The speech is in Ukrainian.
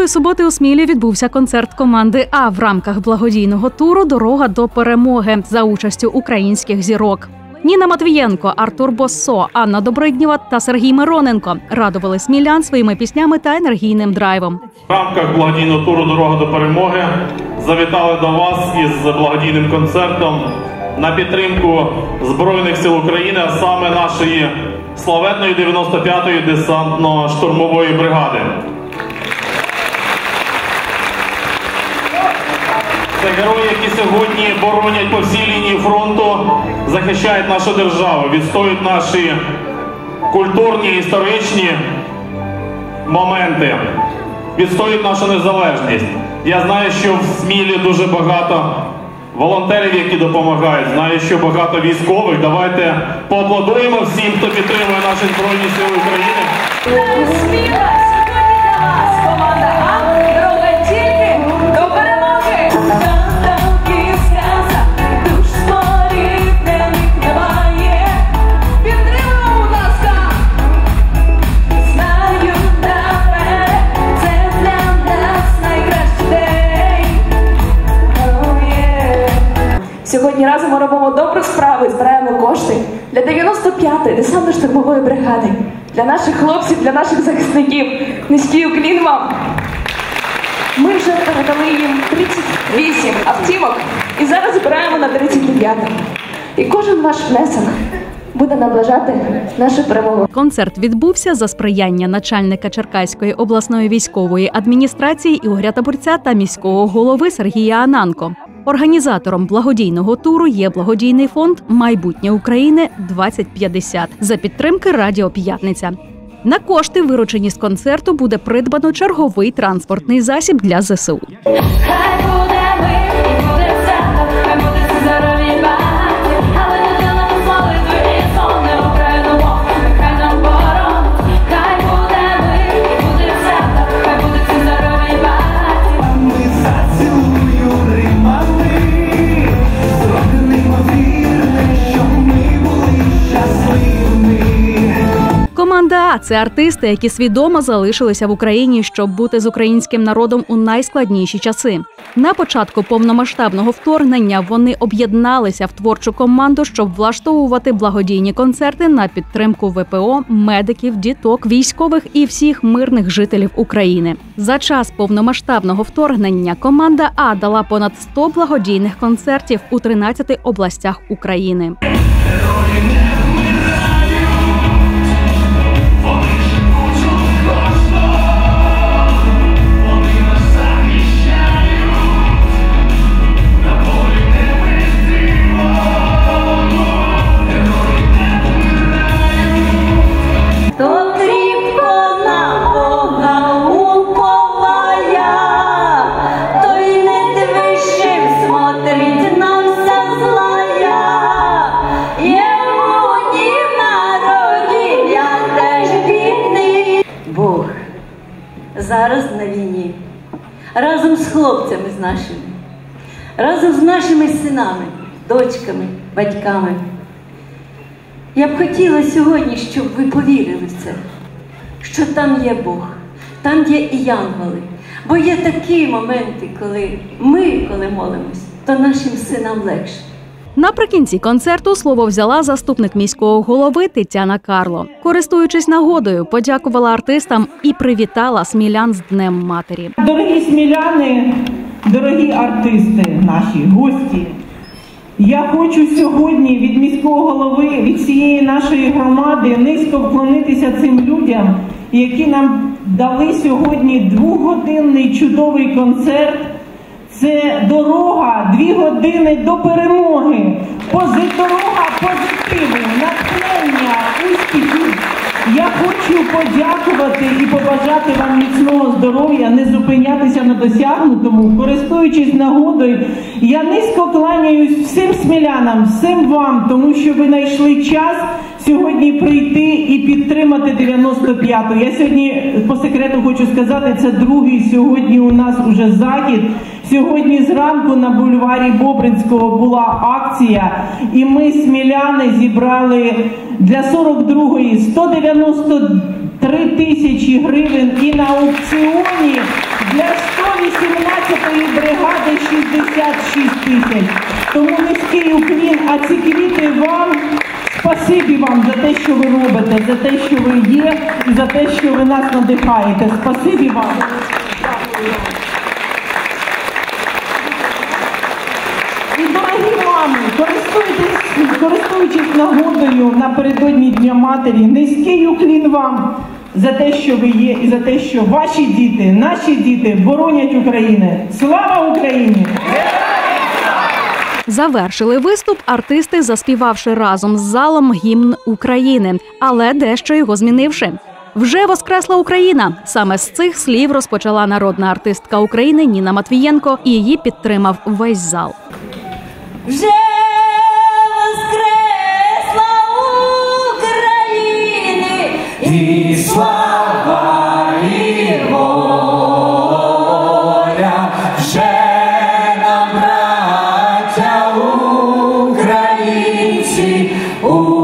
Минулої суботи у Смілі відбувся концерт команди «А» в рамках благодійного туру «Дорога до перемоги» за участю українських зірок. Ніна Матвієнко, Артур Боссо, Анна Добриднєва та Сергій Мироненко радували смілян своїми піснями та енергійним драйвом. В рамках благодійного туру «Дорога до перемоги» завітали до вас із благодійним концертом на підтримку Збройних сил України, а саме нашої славетної 95-ї десантно-штурмової бригади. Це герої, які сьогодні боронять по всій лінії фронту, захищають нашу державу, відстоюють наші культурні, історичні моменти, відстоюють нашу незалежність. Я знаю, що в Смілі дуже багато волонтерів, які допомагають. Знаю, що багато військових. Давайте поаплодуємо всім, хто підтримує наші Збройні Сили України. Сміла сьогодні для вас команда «А». Дорога тільки до перемоги. Там сказа, душ створів, для них немає. Підтримуємо, будь ласка. Знаю наперед, це для нас найкращий день. Сьогодні разом ми робимо добру справу і збираємо кошти для 95-ї десантно-штурмової бригади. Для наших хлопців, для наших захисників. Низький уклін вам. Ми вже передали їм 38 автівок і зараз збираємо на 39-му. І кожен ваш внесок буде наближати нашу перемогу. Концерт відбувся за сприяння начальника Черкаської обласної військової адміністрації Ігоря Табурця та міського голови Сергія Ананко. Організатором благодійного туру є благодійний фонд «Майбутнє України-2050» за підтримки Радіо П'ятниця. На кошти, виручені з концерту, буде придбано черговий транспортний засіб для ЗСУ. Команда «А» – це артисти, які свідомо залишилися в Україні, щоб бути з українським народом у найскладніші часи. На початку повномасштабного вторгнення вони об'єдналися в творчу команду, щоб влаштовувати благодійні концерти на підтримку ВПО, медиків, діток, військових і всіх мирних жителів України. За час повномасштабного вторгнення команда «А» дала понад 100 благодійних концертів у 13 областях України. Бог зараз на війні, разом з хлопцями з нашими, разом з нашими синами, дочками, батьками. Я б хотіла сьогодні, щоб ви повірили в це, що там є Бог, там є і янголи. Бо є такі моменти, коли ми, коли молимось, то нашим синам легше. Наприкінці концерту слово взяла заступник міського голови Тетяна Карло. Користуючись нагодою, подякувала артистам і привітала смілян з Днем Матері. Дорогі сміляни, дорогі артисти, наші гості, я хочу сьогодні від міського голови, від всієї нашої громади низько вклонитися цим людям, які нам дали сьогодні 2-годинний чудовий концерт. Це дорога, 2 години до перемоги, дорога позитиву, натхнення, успіхів. Я хочу подякувати і побажати вам міцного здоров'я, не зупинятися на досягнутому. Користуючись нагодою, я низько кланяюсь всім смілянам, всім вам, тому що ви знайшли час сьогодні прийти і підтримати 95-ту. Я сьогодні по секрету хочу сказати, це другий сьогодні у нас уже захід. Сьогодні зранку на бульварі Бобринського була акція, і ми, сміляни, зібрали для 42-ї 3000 гривень і на аукціоні для 118-ї бригади 66 тисяч. Тому низький уклін, а ці квіти вам, спасибі вам за те, що ви робите, за те, що ви є і за те, що ви нас надихаєте. Спасибі вам. І, дорогі мами, користуючись нагодою напередодні Дня Матері, низький уклін вам за те, що ви є, і за те, що ваші діти, наші діти боронять Україну. Слава Україні! Завершили виступ артисти, заспівавши разом з залом гімн України, але дещо його змінивши. Вже воскресла Україна. Саме з цих слів розпочала народна артистка України Ніна Матвієнко, і її підтримав весь зал. Вже воскресла України, і слава, і воля, вже нам, браття українці,